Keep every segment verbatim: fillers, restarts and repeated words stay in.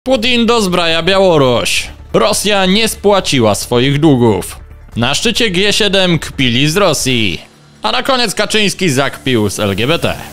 Putin dozbraja Białoruś. Rosja nie spłaciła swoich długów. Na szczycie G siedem kpili z Rosji. A na koniec Kaczyński zakpił z L G B T.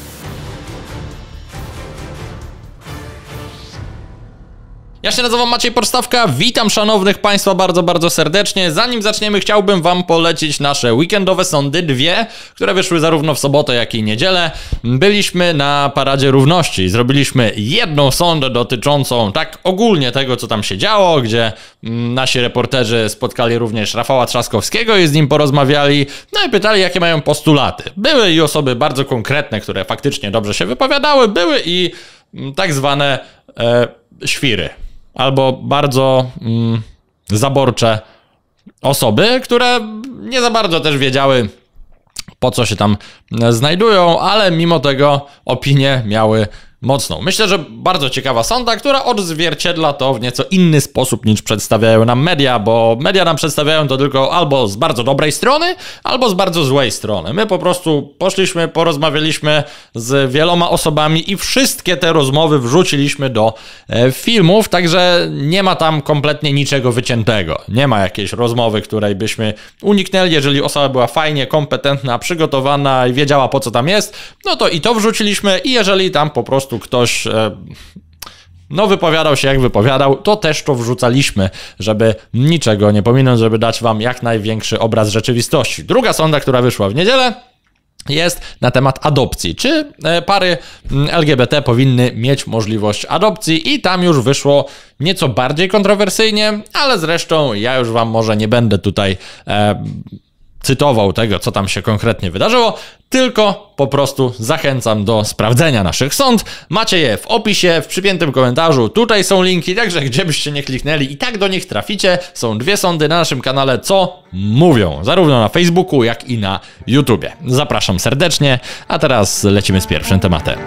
Ja się nazywam Maciej Podstawka, witam szanownych państwa bardzo, bardzo serdecznie. Zanim zaczniemy, chciałbym wam polecić nasze weekendowe sądy, dwie, które wyszły zarówno w sobotę, jak i niedzielę. Byliśmy na Paradzie Równości, zrobiliśmy jedną sondę dotyczącą tak ogólnie tego, co tam się działo, gdzie nasi reporterzy spotkali również Rafała Trzaskowskiego i z nim porozmawiali, no i pytali, jakie mają postulaty. Były i osoby bardzo konkretne, które faktycznie dobrze się wypowiadały, były i tak zwane e, świry. Albo bardzo mm, zaborcze osoby, które nie za bardzo też wiedziały, po co się tam znajdują, ale mimo tego opinie miały mocną. Myślę, że bardzo ciekawa sonda, która odzwierciedla to w nieco inny sposób niż przedstawiają nam media, bo media nam przedstawiają to tylko albo z bardzo dobrej strony, albo z bardzo złej strony. My po prostu poszliśmy, porozmawialiśmy z wieloma osobami i wszystkie te rozmowy wrzuciliśmy do e, filmów, także nie ma tam kompletnie niczego wyciętego. Nie ma jakiejś rozmowy, której byśmy uniknęli. Jeżeli osoba była fajnie, kompetentna, przygotowana i wiedziała, po co tam jest, no to i to wrzuciliśmy i jeżeli tam po prostu ktoś e, no wypowiadał się jak wypowiadał, to też to wrzucaliśmy, żeby niczego nie pominąć, żeby dać wam jak największy obraz rzeczywistości. Druga sonda, która wyszła w niedzielę, jest na temat adopcji. Czy pary L G B T powinny mieć możliwość adopcji i tam już wyszło nieco bardziej kontrowersyjnie, ale zresztą ja już wam może nie będę tutaj e, cytował tego, co tam się konkretnie wydarzyło, tylko po prostu zachęcam do sprawdzenia naszych sąd. Macie je w opisie, w przypiętym komentarzu, tutaj są linki, także gdzie byście nie kliknęli i tak do nich traficie. Są dwie sądy na naszym kanale, co mówią, zarówno na Facebooku, jak i na YouTubie. Zapraszam serdecznie, a teraz lecimy z pierwszym tematem.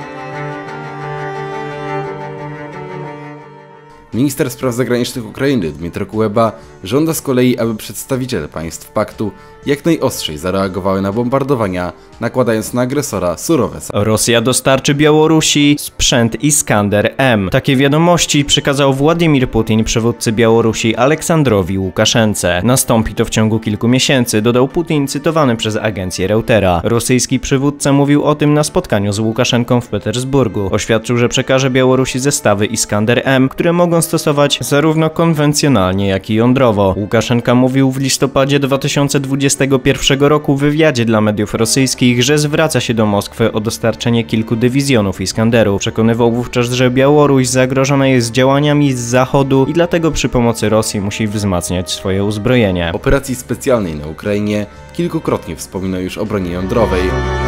Minister spraw zagranicznych Ukrainy Dmytro Kuleba żąda z kolei, aby przedstawiciele państw paktu jak najostrzej zareagowały na bombardowania, nakładając na agresora surowe sankcje. Rosja dostarczy Białorusi sprzęt Iskander M. Takie wiadomości przekazał Władimir Putin przywódcy Białorusi Aleksandrowi Łukaszence. Nastąpi to w ciągu kilku miesięcy, dodał Putin, cytowany przez agencję Reutera. Rosyjski przywódca mówił o tym na spotkaniu z Łukaszenką w Petersburgu. Oświadczył, że przekaże Białorusi zestawy Iskander M, które mogą stosować zarówno konwencjonalnie, jak i jądrowo. Łukaszenka mówił w listopadzie dwa tysiące dwudziestego pierwszego roku w wywiadzie dla mediów rosyjskich, że zwraca się do Moskwy o dostarczenie kilku dywizjonów Iskanderów. Przekonywał wówczas, że Białoruś zagrożona jest działaniami z zachodu i dlatego przy pomocy Rosji musi wzmacniać swoje uzbrojenie. Operacji specjalnej na Ukrainie kilkukrotnie wspominał już o broni jądrowej.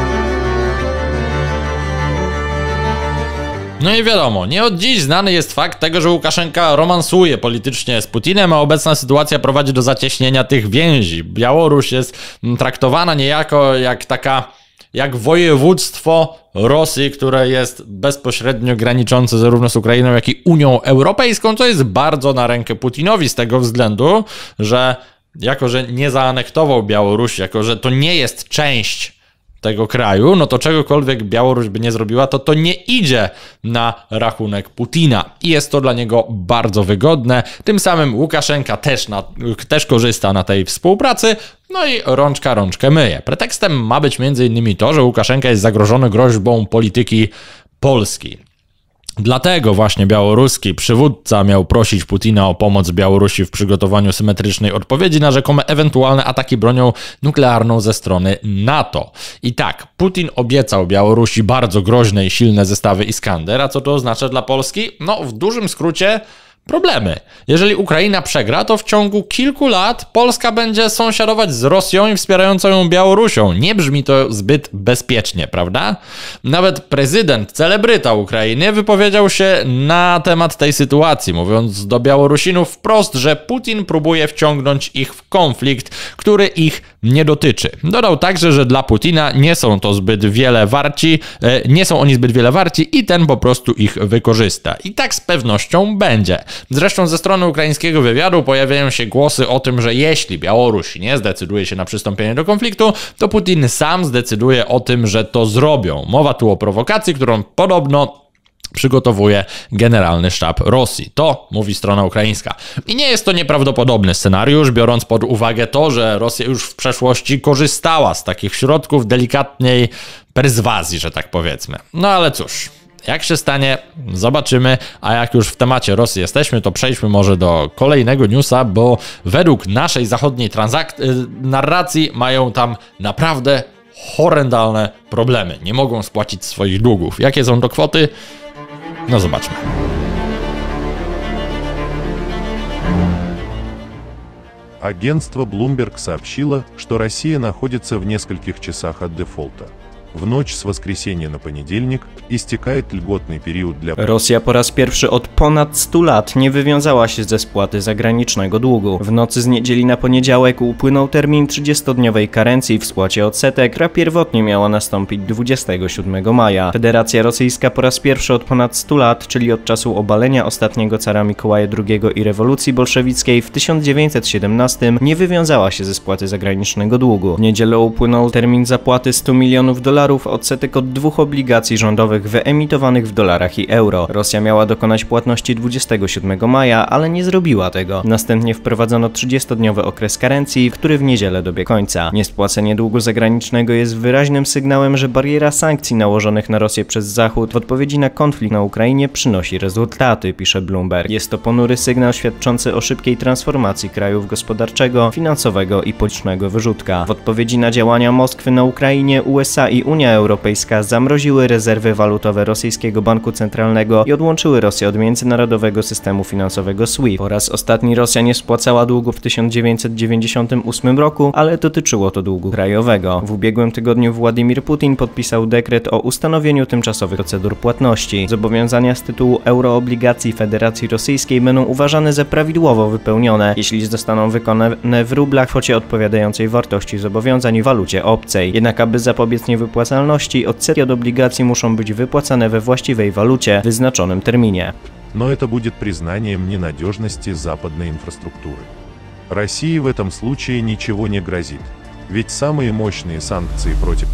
No i wiadomo, nie od dziś znany jest fakt tego, że Łukaszenka romansuje politycznie z Putinem, a obecna sytuacja prowadzi do zacieśnienia tych więzi. Białoruś jest traktowana niejako jak taka, jak województwo Rosji, które jest bezpośrednio graniczące zarówno z Ukrainą, jak i Unią Europejską, co jest bardzo na rękę Putinowi z tego względu, że jako, że nie zaanektował Białorusi, jako, że to nie jest część tego kraju, no to czegokolwiek Białoruś by nie zrobiła, to to nie idzie na rachunek Putina i jest to dla niego bardzo wygodne. Tym samym Łukaszenka też, na, też korzysta na tej współpracy, no i rączka rączkę myje. Pretekstem ma być między innymi to, że Łukaszenka jest zagrożony groźbą polityki Polski. Dlatego właśnie białoruski przywódca miał prosić Putina o pomoc Białorusi w przygotowaniu symetrycznej odpowiedzi na rzekome ewentualne ataki bronią nuklearną ze strony NATO. I tak, Putin obiecał Białorusi bardzo groźne i silne zestawy Iskander, a co to oznacza dla Polski? No, w dużym skrócie problemy. Jeżeli Ukraina przegra, to w ciągu kilku lat Polska będzie sąsiadować z Rosją i wspierającą ją Białorusią. Nie brzmi to zbyt bezpiecznie, prawda? Nawet prezydent, celebryta Ukrainy wypowiedział się na temat tej sytuacji, mówiąc do Białorusinów wprost, że Putin próbuje wciągnąć ich w konflikt, który ich nie dotyczy. Dodał także, że dla Putina nie są to zbyt wiele warci, nie są oni zbyt wiele warci i ten po prostu ich wykorzysta. I tak z pewnością będzie. Zresztą ze strony ukraińskiego wywiadu pojawiają się głosy o tym, że jeśli Białoruś nie zdecyduje się na przystąpienie do konfliktu, to Putin sam zdecyduje o tym, że to zrobią. Mowa tu o prowokacji, którą podobno przygotowuje generalny sztab Rosji. To mówi strona ukraińska. I nie jest to nieprawdopodobny scenariusz, biorąc pod uwagę to, że Rosja już w przeszłości korzystała z takich środków delikatnej perswazji, że tak powiedzmy. No ale cóż, jak się stanie, zobaczymy, a jak już w temacie Rosji jesteśmy, to przejdźmy może do kolejnego newsa, bo według naszej zachodniej transak- narracji mają tam naprawdę horrendalne problemy. Nie mogą spłacić swoich długów. Jakie są to kwoty? No zobaczmy. Агентство Bloomberg сообщило, что Россия находится в нескольких часах от дефолта. W noc z воскресенья na poniedziałek истекает льготный период для... Rosja po raz pierwszy od ponad stu lat nie wywiązała się ze spłaty zagranicznego długu. W nocy z niedzieli na poniedziałek upłynął termin trzydziestodniowej karencji w spłacie odsetek, która pierwotnie miała nastąpić dwudziestego siódmego maja. Federacja Rosyjska po raz pierwszy od ponad stu lat, czyli od czasu obalenia ostatniego cara Mikołaja drugiego i rewolucji bolszewickiej w tysiąc dziewięćset siedemnastym, nie wywiązała się ze spłaty zagranicznego długu. W niedzielę upłynął termin zapłaty stu milionów dolarów odsetek od dwóch obligacji rządowych wyemitowanych w dolarach i euro. Rosja miała dokonać płatności dwudziestego siódmego maja, ale nie zrobiła tego. Następnie wprowadzono trzydziestodniowy okres karencji, który w niedzielę dobiegł końca. Niespłacenie długu zagranicznego jest wyraźnym sygnałem, że bariera sankcji nałożonych na Rosję przez Zachód w odpowiedzi na konflikt na Ukrainie przynosi rezultaty, pisze Bloomberg. Jest to ponury sygnał świadczący o szybkiej transformacji krajów gospodarczego, finansowego i politycznego wyrzutka. W odpowiedzi na działania Moskwy na Ukrainie, U S A i Unia Europejska zamroziły rezerwy walutowe rosyjskiego banku centralnego i odłączyły Rosję od międzynarodowego systemu finansowego SWIFT. Po raz ostatni Rosja nie spłacała długu w tysiąc dziewięćset dziewięćdziesiątym ósmym roku, ale dotyczyło to długu krajowego. W ubiegłym tygodniu Władimir Putin podpisał dekret o ustanowieniu tymczasowych procedur płatności. Zobowiązania z tytułu euroobligacji Federacji Rosyjskiej będą uważane za prawidłowo wypełnione, jeśli zostaną wykonane w rublach w kwocie odpowiadającej wartości zobowiązań w walucie obcej. Jednak aby zapobiec niewypłacalności, odsetki od obligacji muszą być wypłacane we właściwej walucie w wyznaczonym terminie. Но это будет признанием ненадежности западной инфраструктуры. России в этом случае ничего не грозит, ведь самые мощные санкции против...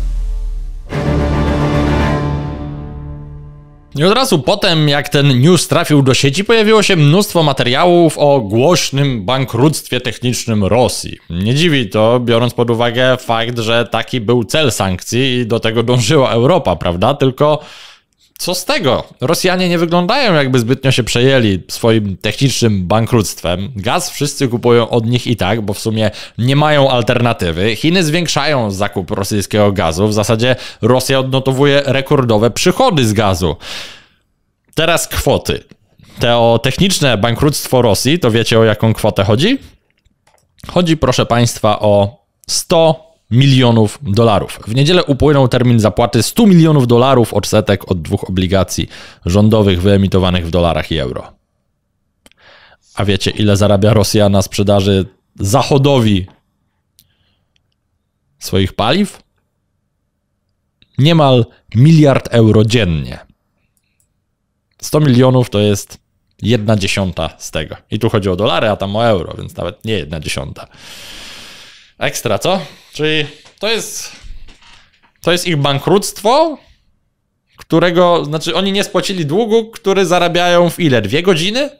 I od razu potem, jak ten news trafił do sieci, pojawiło się mnóstwo materiałów o głośnym bankructwie technicznym Rosji. Nie dziwi to, biorąc pod uwagę fakt, że taki był cel sankcji i do tego dążyła Europa, prawda? Tylko co z tego? Rosjanie nie wyglądają, jakby zbytnio się przejęli swoim technicznym bankructwem. Gaz wszyscy kupują od nich i tak, bo w sumie nie mają alternatywy. Chiny zwiększają zakup rosyjskiego gazu. W zasadzie Rosja odnotowuje rekordowe przychody z gazu. Teraz kwoty. Te o techniczne bankructwo Rosji, to wiecie, o jaką kwotę chodzi? Chodzi, proszę Państwa, o sto milionów dolarów. W niedzielę upłynął termin zapłaty stu milionów dolarów odsetek od dwóch obligacji rządowych wyemitowanych w dolarach i euro. A wiecie, ile zarabia Rosja na sprzedaży Zachodowi swoich paliw? Niemal miliard euro dziennie. sto milionów to jest jedna dziesiąta z tego. I tu chodzi o dolary, a tam o euro, więc nawet nie jedna dziesiąta. Ekstra, co? Czyli to jest to jest ich bankructwo, którego, znaczy oni nie spłacili długu, który zarabiają w ile? Dwie godziny?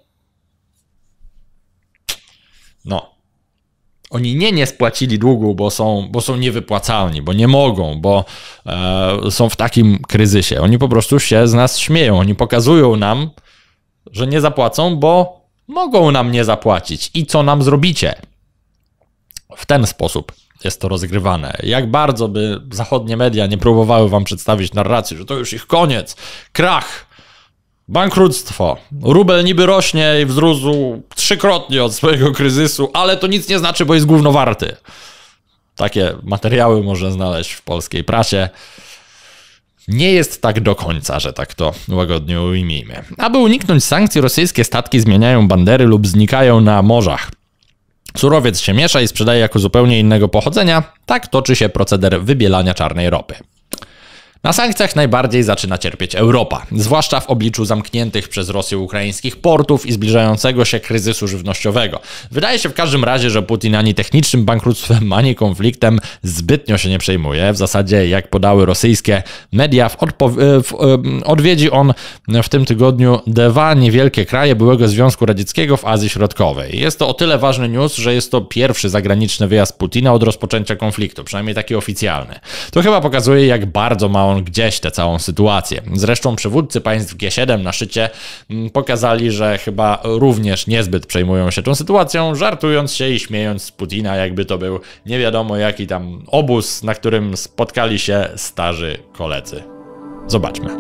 No. Oni nie nie spłacili długu, bo są, bo są niewypłacalni, bo nie mogą, bo e, są w takim kryzysie. Oni po prostu się z nas śmieją. Oni pokazują nam, że nie zapłacą, bo mogą nam nie zapłacić. I co nam zrobicie? W ten sposób jest to rozgrywane. Jak bardzo by zachodnie media nie próbowały wam przedstawić narracji, że to już ich koniec, krach, bankructwo, rubel niby rośnie i wzrósł trzykrotnie od swojego kryzysu, ale to nic nie znaczy, bo jest gówno warty. Takie materiały można znaleźć w polskiej prasie. Nie jest tak do końca, że tak to łagodnie ujmijmy. Aby uniknąć sankcji, rosyjskie statki zmieniają bandery lub znikają na morzach. Surowiec się miesza i sprzedaje jako zupełnie innego pochodzenia. Tak toczy się proceder wybielania czarnej ropy. Na sankcjach najbardziej zaczyna cierpieć Europa, zwłaszcza w obliczu zamkniętych przez Rosję ukraińskich portów i zbliżającego się kryzysu żywnościowego. Wydaje się w każdym razie, że Putin ani technicznym bankructwem, ani konfliktem zbytnio się nie przejmuje. W zasadzie, jak podały rosyjskie media, w w w odwiedzi on w tym tygodniu dwa niewielkie kraje byłego Związku Radzieckiego w Azji Środkowej. Jest to o tyle ważny news, że jest to pierwszy zagraniczny wyjazd Putina od rozpoczęcia konfliktu, przynajmniej taki oficjalny. To chyba pokazuje, jak bardzo ma on gdzieś tę całą sytuację. Zresztą przywódcy państw G siedem na szczycie pokazali, że chyba również niezbyt przejmują się tą sytuacją, żartując się i śmiejąc z Putina, jakby to był nie wiadomo jaki tam obóz, na którym spotkali się starzy koledzy. Zobaczmy.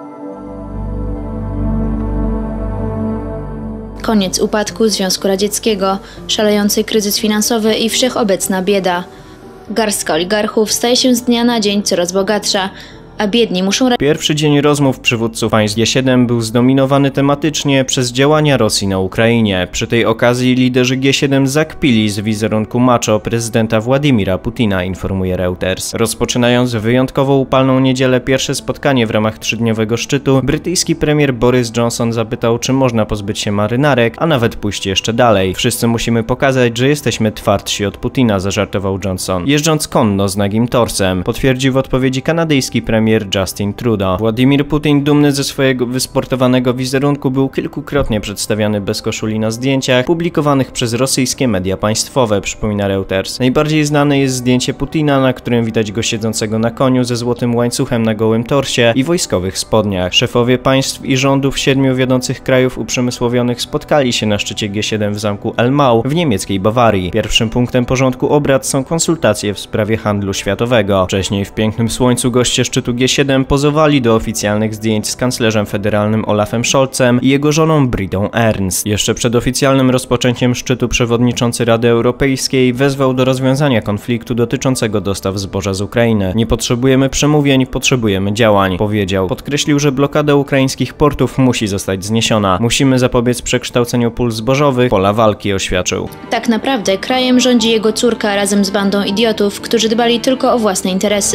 Koniec upadku Związku Radzieckiego, szalejący kryzys finansowy i wszechobecna bieda. Garstka oligarchów staje się z dnia na dzień coraz bogatsza, a biedni muszą... Pierwszy dzień rozmów przywódców państw G siedem był zdominowany tematycznie przez działania Rosji na Ukrainie. Przy tej okazji liderzy G siedem zakpili z wizerunku macho prezydenta Władimira Putina, informuje Reuters. Rozpoczynając wyjątkowo upalną niedzielę pierwsze spotkanie w ramach trzydniowego szczytu, brytyjski premier Boris Johnson zapytał, czy można pozbyć się marynarek, a nawet pójść jeszcze dalej. Wszyscy musimy pokazać, że jesteśmy twardsi od Putina, zażartował Johnson, jeżdżąc konno z nagim torsem. Potwierdził w odpowiedzi kanadyjski premier Justin Trudeau. Władimir Putin, dumny ze swojego wysportowanego wizerunku, był kilkukrotnie przedstawiany bez koszuli na zdjęciach publikowanych przez rosyjskie media państwowe, przypomina Reuters. Najbardziej znane jest zdjęcie Putina, na którym widać go siedzącego na koniu ze złotym łańcuchem na gołym torsie i wojskowych spodniach. Szefowie państw i rządów siedmiu wiodących krajów uprzemysłowionych spotkali się na szczycie G siedem w zamku Elmau w niemieckiej Bawarii. Pierwszym punktem porządku obrad są konsultacje w sprawie handlu światowego. Wcześniej w pięknym słońcu goście szczytu G siedem pozowali do oficjalnych zdjęć z kanclerzem federalnym Olafem Scholzem i jego żoną Britą Ernst. Jeszcze przed oficjalnym rozpoczęciem szczytu przewodniczący Rady Europejskiej wezwał do rozwiązania konfliktu dotyczącego dostaw zboża z Ukrainy. Nie potrzebujemy przemówień, potrzebujemy działań, powiedział. Podkreślił, że blokada ukraińskich portów musi zostać zniesiona. Musimy zapobiec przekształceniu pól zbożowych, pola walki, oświadczył. Tak naprawdę krajem rządzi jego córka razem z bandą idiotów, którzy dbali tylko o własne interesy.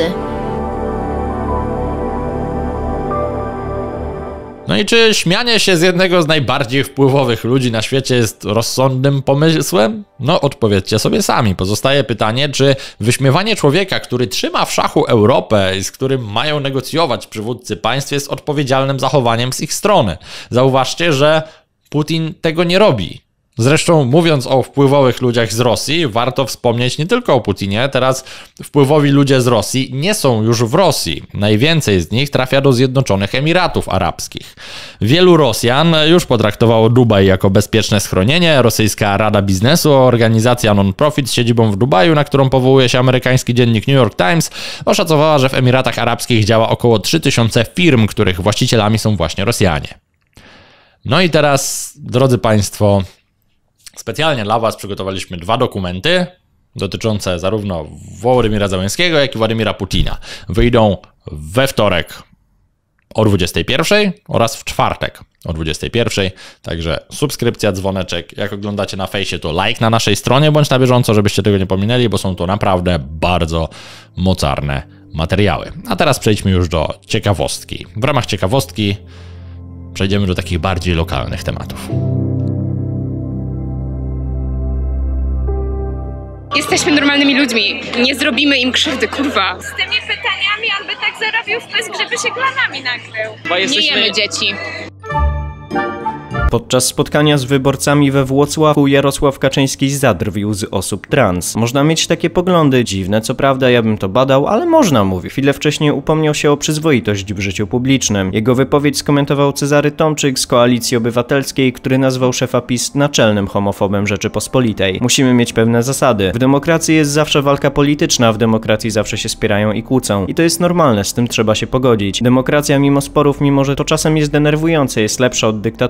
No i czy śmianie się z jednego z najbardziej wpływowych ludzi na świecie jest rozsądnym pomysłem? No odpowiedzcie sobie sami. Pozostaje pytanie, czy wyśmiewanie człowieka, który trzyma w szachu Europę i z którym mają negocjować przywódcy państw, jest odpowiedzialnym zachowaniem z ich strony. Zauważcie, że Putin tego nie robi. Zresztą mówiąc o wpływowych ludziach z Rosji, warto wspomnieć nie tylko o Putinie. Teraz wpływowi ludzie z Rosji nie są już w Rosji. Najwięcej z nich trafia do Zjednoczonych Emiratów Arabskich. Wielu Rosjan już potraktowało Dubaj jako bezpieczne schronienie. Rosyjska Rada Biznesu, organizacja non-profit z siedzibą w Dubaju, na którą powołuje się amerykański dziennik New York Times, oszacowała, że w Emiratach Arabskich działa około trzy tysiące firm, których właścicielami są właśnie Rosjanie. No i teraz, drodzy Państwo, specjalnie dla Was przygotowaliśmy dwa dokumenty dotyczące zarówno Wołodymyra Zełenskiego, jak i Władimira Putina. Wyjdą we wtorek o dwudziestej pierwszej oraz w czwartek o dwudziestej pierwszej. Także subskrypcja, dzwoneczek. Jak oglądacie na fejsie, to like na naszej stronie, bądź na bieżąco, żebyście tego nie pominęli, bo są to naprawdę bardzo mocarne materiały. A teraz przejdźmy już do ciekawostki. W ramach ciekawostki przejdziemy do takich bardziej lokalnych tematów. Jesteśmy normalnymi ludźmi. Nie zrobimy im krzywdy, kurwa. Z tymi pytaniami on by tak zarobił w pysk, żeby się glanami nakrył. Jesteśmy... Nie jemy dzieci. Podczas spotkania z wyborcami we Włocławku Jarosław Kaczyński zadrwił z osób trans. Można mieć takie poglądy, dziwne co prawda, ja bym to badał, ale można, mówi. Chwilę wcześniej upomniał się o przyzwoitość w życiu publicznym. Jego wypowiedź skomentował Cezary Tomczyk z Koalicji Obywatelskiej, który nazwał szefa PiS naczelnym homofobem Rzeczypospolitej. Musimy mieć pewne zasady. W demokracji jest zawsze walka polityczna, w demokracji zawsze się spierają i kłócą. I to jest normalne, z tym trzeba się pogodzić. Demokracja mimo sporów, mimo że to czasem jest denerwujące, jest lepsza od dyktatury czy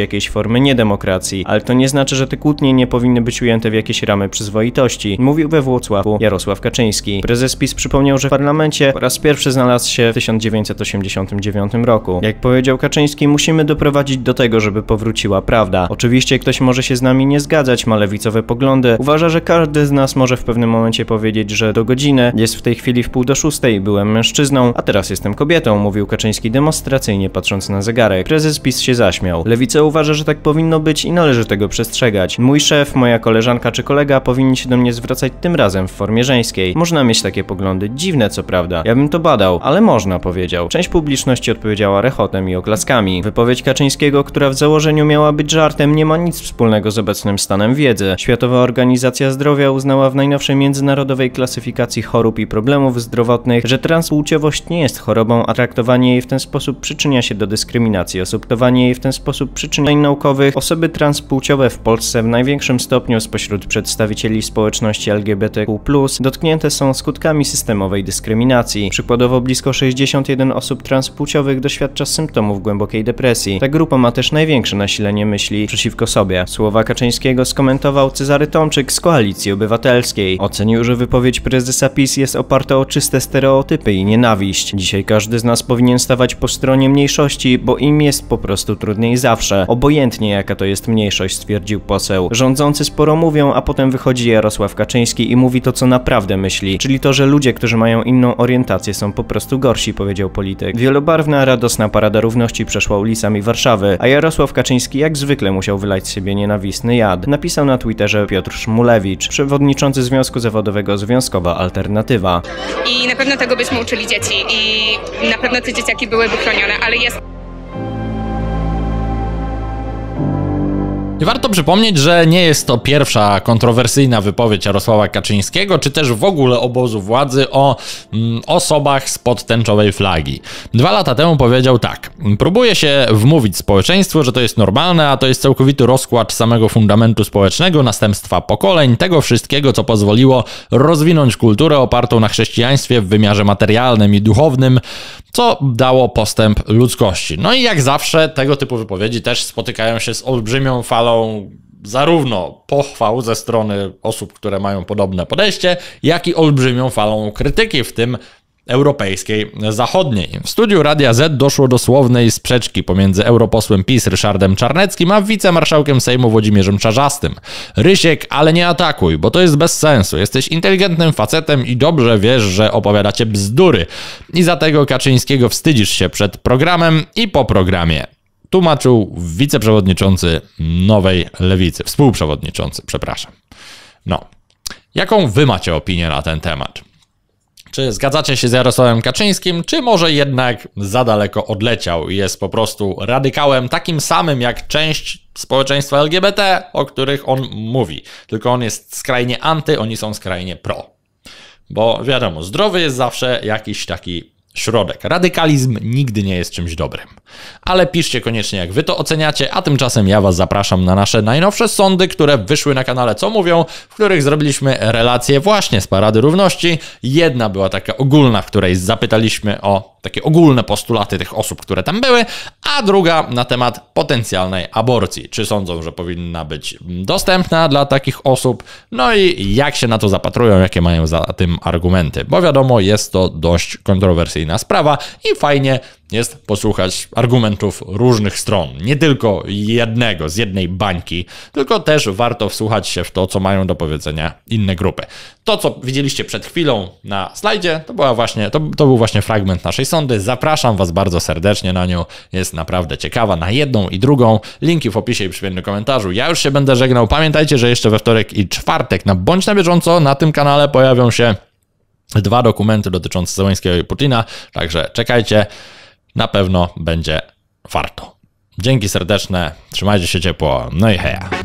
jakiejś formy niedemokracji, ale to nie znaczy, że te kłótnie nie powinny być ujęte w jakieś ramy przyzwoitości, mówił we Włocławku Jarosław Kaczyński. Prezes PiS przypomniał, że w parlamencie po raz pierwszy znalazł się w tysiąc dziewięćset osiemdziesiątym dziewiątym roku. Jak powiedział Kaczyński, musimy doprowadzić do tego, żeby powróciła prawda. Oczywiście ktoś może się z nami nie zgadzać, ma lewicowe poglądy. Uważa, że każdy z nas może w pewnym momencie powiedzieć, że do godziny jest w tej chwili w pół do szóstej, byłem mężczyzną, a teraz jestem kobietą, mówił Kaczyński demonstracyjnie patrząc na zegarek. Prezes PiS się zaśmiał. Lewica uważa, że tak powinno być i należy tego przestrzegać. Mój szef, moja koleżanka czy kolega powinni się do mnie zwracać tym razem w formie żeńskiej. Można mieć takie poglądy, dziwne co prawda. Ja bym to badał, ale można, powiedział. Część publiczności odpowiedziała rechotem i oklaskami. Wypowiedź Kaczyńskiego, która w założeniu miała być żartem, nie ma nic wspólnego z obecnym stanem wiedzy. Światowa Organizacja Zdrowia uznała w najnowszej międzynarodowej klasyfikacji chorób i problemów zdrowotnych, że transpłciowość nie jest chorobą, a traktowanie jej w ten sposób przyczynia się do dyskryminacji osób. Traktowanie jej w ten sposób przyczynień naukowych. Osoby transpłciowe w Polsce w największym stopniu spośród przedstawicieli społeczności L G B T Q plus, dotknięte są skutkami systemowej dyskryminacji. Przykładowo blisko sześćdziesiąt jeden osób transpłciowych doświadcza symptomów głębokiej depresji. Ta grupa ma też największe nasilenie myśli przeciwko sobie. Słowa Kaczyńskiego skomentował Cezary Tomczyk z Koalicji Obywatelskiej. Ocenił, że wypowiedź prezesa PiS jest oparta o czyste stereotypy i nienawiść. Dzisiaj każdy z nas powinien stawać po stronie mniejszości, bo im jest po prostu trudniej zawsze. Obojętnie jaka to jest mniejszość, stwierdził poseł. Rządzący sporo mówią, a potem wychodzi Jarosław Kaczyński i mówi to, co naprawdę myśli, czyli to, że ludzie, którzy mają inną orientację, są po prostu gorsi, powiedział polityk. Wielobarwna, radosna parada równości przeszła ulicami Warszawy, a Jarosław Kaczyński jak zwykle musiał wylać z siebie nienawistny jad. Napisał na Twitterze Piotr Szmulewicz, przewodniczący Związku Zawodowego Związkowa Alternatywa. I na pewno tego byśmy uczyli dzieci i na pewno te dzieciaki byłyby chronione, ale jest... I warto przypomnieć, że nie jest to pierwsza kontrowersyjna wypowiedź Jarosława Kaczyńskiego, czy też w ogóle obozu władzy o mm, osobach spod tęczowej flagi. Dwa lata temu powiedział tak: próbuje się wmówić społeczeństwu, że to jest normalne, a to jest całkowity rozkład samego fundamentu społecznego, następstwa pokoleń, tego wszystkiego, co pozwoliło rozwinąć kulturę opartą na chrześcijaństwie w wymiarze materialnym i duchownym, co dało postęp ludzkości. No i jak zawsze tego typu wypowiedzi też spotykają się z olbrzymią falą zarówno pochwał ze strony osób, które mają podobne podejście, jak i olbrzymią falą krytyki, w tym europejskiej, zachodniej. W studiu Radia Z doszło do słownej sprzeczki pomiędzy europosłem PiS Ryszardem Czarneckim a wicemarszałkiem Sejmu Włodzimierzem Czarzastym. Rysiek, ale nie atakuj, bo to jest bez sensu. Jesteś inteligentnym facetem i dobrze wiesz, że opowiadacie bzdury. I za tego Kaczyńskiego wstydzisz się przed programem i po programie. Tłumaczył wiceprzewodniczący Nowej Lewicy, współprzewodniczący, przepraszam. No, jaką wy macie opinię na ten temat? Czy zgadzacie się z Jarosławem Kaczyńskim, czy może jednak za daleko odleciał i jest po prostu radykałem takim samym jak część społeczeństwa L G B T, o których on mówi. Tylko on jest skrajnie anty, oni są skrajnie pro. Bo wiadomo, zdrowy jest zawsze jakiś taki środek. Radykalizm nigdy nie jest czymś dobrym. Ale piszcie koniecznie, jak wy to oceniacie, a tymczasem ja was zapraszam na nasze najnowsze sądy, które wyszły na kanale Co Mówią, w których zrobiliśmy relacje właśnie z Parady Równości. Jedna była taka ogólna, w której zapytaliśmy o takie ogólne postulaty tych osób, które tam były, a druga na temat potencjalnej aborcji. Czy sądzą, że powinna być dostępna dla takich osób? No i jak się na to zapatrują, jakie mają za tym argumenty? Bo wiadomo, jest to dość kontrowersyjna sprawa i fajnie jest posłuchać argumentów różnych stron. Nie tylko jednego, z jednej bańki, tylko też warto wsłuchać się w to, co mają do powiedzenia inne grupy. To, co widzieliście przed chwilą na slajdzie, to, była właśnie, to, to był właśnie fragment naszej sądy. Zapraszam was bardzo serdecznie na nią. Jest naprawdę ciekawa, na jedną i drugą. Linki w opisie i przypiętym komentarzu. Ja już się będę żegnał. Pamiętajcie, że jeszcze we wtorek i czwartek na Bądź na bieżąco na tym kanale pojawią się dwa dokumenty dotyczące Zełenskiego i Putina, także czekajcie. Na pewno będzie warto. Dzięki serdeczne, trzymajcie się ciepło, no i heja.